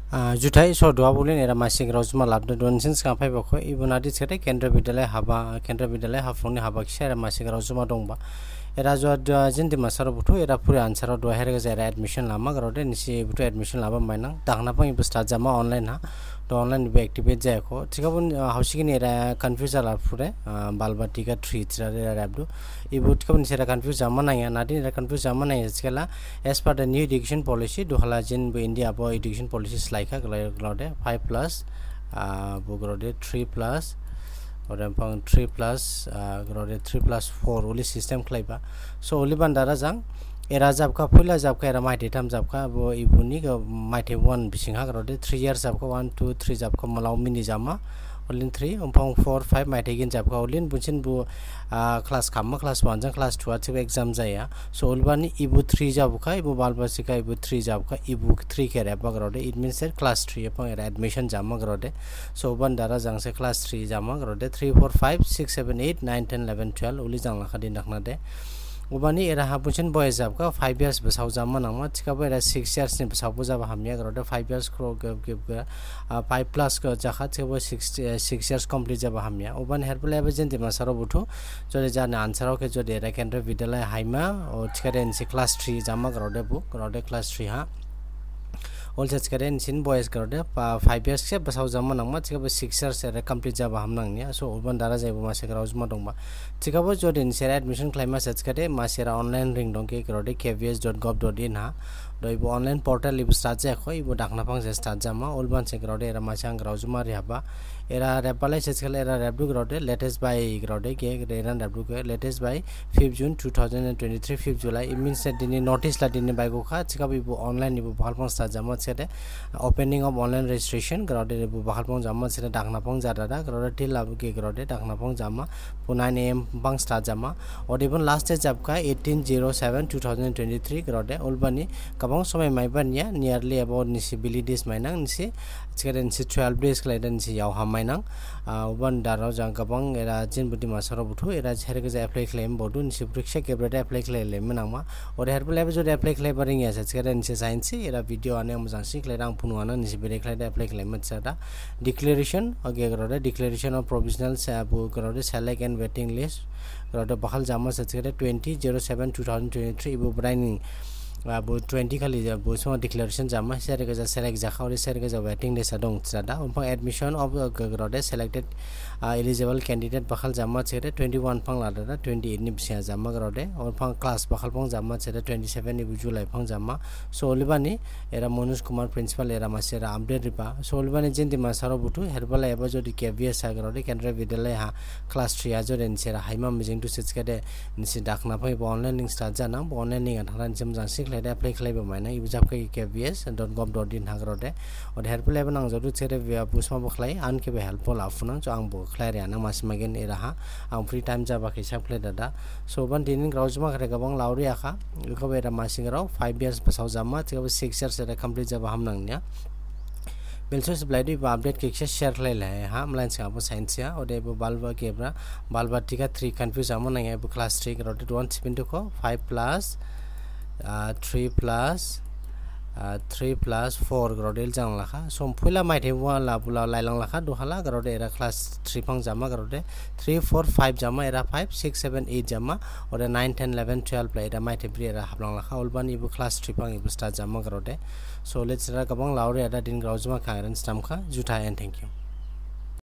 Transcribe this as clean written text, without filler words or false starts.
जुथाइ सदुआ bullion era मासिक रावजुमा लाबदो दोनसिन स्काफाइ बखो इबुनादि सेटे केन्द्र बिद्यालय हाफ्लंनि हाबा खिसा एरा मासिक रावजुमा दंबा एरा जो जिन्दि मासारो बुथु एरा पुरे आन्सारो दो हेरगा जायरा एडमिशन लामा गरोदे निसि बुथु एडमिशन लाबा माइना दाखना पंग इबु स्टार्ट जामा ऑनलाइन हा तो ऑनलाइन बे एक्टिवेट जायखो थिगाबुन हाउसिगिन एरा कन्फ्यूज जाला पुरे बालबाटिका 3 थिरा एरा आबदु इबु थिगाबुन सेरा कन्फ्यूज जामा नाया नादि एरा कन्फ्यूज जामा नाया सिकला as per the new education policy दुहाला जिन बे इंडिया बो एजुकेशन पॉलिसी स्लाइका गलोदे 5+ बुगरोदे 3+ और 3+ गरोदे 3+4 ओली सिस्टम खलाइबा सो ओली बान्दारा जां एरा जाबका पहिला जाबका एरा माइथे थाम जाबका बो इबुनि माइथे 1 बिसिंहा गरोदे 3 इयर्स जाबका 1 2 3 जाबका मलाव मिनि जामा ओलिन 3 ओमफां 4 5 माइथे गिन जाबका ओलिन बुचिन बु क्लास खाम क्लास 1 जों क्लास 2 आथिबो एग्जाम जाया सो ओलबानि इबु 3 जाबका इबु बालबासिका इबु 3 जाबका इबु 3 केरा बगरोदे इट मींस दैट क्लास 3 अपन एरा एडमिशन जामा गरोदे सो बन्दारा जांसे क्लास 3 जामा गरोदे 3 4 5 6 7 8 9 10 11 12 ओली जांला खादि नाखना दे उबानी एरा हापुचिन बॉयज जाबका 5 इयर्स बसाव जामा नामा थिकाबो एरा 6 इयर्स नि बसाव जाबा हामिया गरोदे 5 इयर्स क्रो गिव 5+ का जाखा थिकाबो 6 इयर्स कंप्लीट जाबा हामिया उबान हेरबलेबे जेंति मासारो बुथु जदे जाने आन्सरो के जदे एरा केन्द्र विद्यालय हाइमा ओ थिकारे एनसी क्लास 3 जामा गरोदे क्लास 3 हा also sekalian sin boys gorde 5 years ke basau zaman nangma tikabo 6 years era complete jaba hamnangnya so urban dara jaibo masek rauzma dongba tikabo jodin sera admission claima setskade masera online ring dongke gorde kvs.gov.in ha doibo online portal ibu start ja khoi ibu dakna pang je start jama olban se gorde era masang rauzma ri haba era repalai setskale era rabdu gorde latest by gorde ke eran rabdu ke latest by 5 June 2023 5 July it means that dini notice la dini by go kha tikabo ibu online ibu bhalpang start jama opening of online registration grodde bu bahalpong jama sira dakna pong jada grodde til labu ke grodde dakna pong jama 9 am pang start jama or even last day jab ka 18/07 2023 grodde olbani kabang somai maiban ya nearly about nisibilities mainang nisi cheren si 12 days klaidan si yaw hamainang uban darau jang kabang era jin budi masaro buthu era jherge ja apply claim bodu nisi pariksha kebrade apply claim menangma or herbal episode apply claim baring ya cheren si science era video ane mujang siklerang punuana nisi bere claim apply claim machada declaration age grodde declaration of provisional sabu grodde select and waiting list grodde bahal jama chhere 20/07 2023 ibu braining bu 20 khali bu so declaration jama serega ja select ja khawri serega ja waiting list adong chada umpang admission of grodde selected eligible candidate bakhal jama chere 21 phang lada 28 ni bsia jama grodde or phang class bakhal phang jama chere 27 ni July phang jama so olibani era Manoj Kumar principal era masera update ripa so olibani jinti masaro butu herbala eba jodi KVS grodde kendra vidyalay ha class 3 ajo ren sera haima mijing tu sechkade nisi dakna phai online link start jana online link atharan jam jang sik leda apply claim maina ibu jab kai kvs.gov.in ha grodde or herbala eba nang jodu chere busma bokhlai an ke be helpful afuna so ang claire ana masmagen eraha ang free time jaba khisab khle dada so ban dinin graujma khare gabang lauri akha ko bera masingrau 5 years basau jama tiga 6 years era complete jaba hamnangnya belsos bladi update ke share khle la ha mlain sa bo science ya ode bo balba kebra balba tika 3 confuse amon nang bo class 3 rotate 172 ko 5+ 3+4 grodel jang lakha som phula maithe wa la bula lailang lakha duhala grode era class 3 phang jama grode 3 4 5 jama era 5 6 7 8 jama or 9 10 11 12 play era maithe pri era hablong lakha olban ibu class 3 phang ibu start jama grode so let's ra kabang laure ada din graujma khairan stam kha juta and thank you